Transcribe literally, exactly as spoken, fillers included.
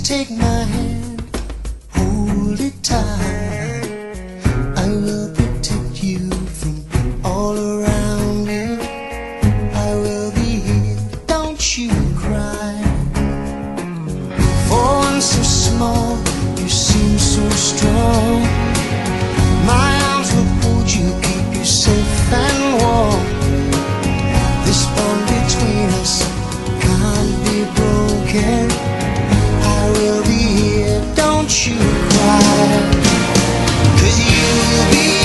take my hand, hold it tight. I will protect you from all around you. I will be here, don't you cry. For one so small, you seem so strong. My arms will hold you, keep you safe and warm. This bond between us can't be broken. I will be here, don't you cry, 'cause you will be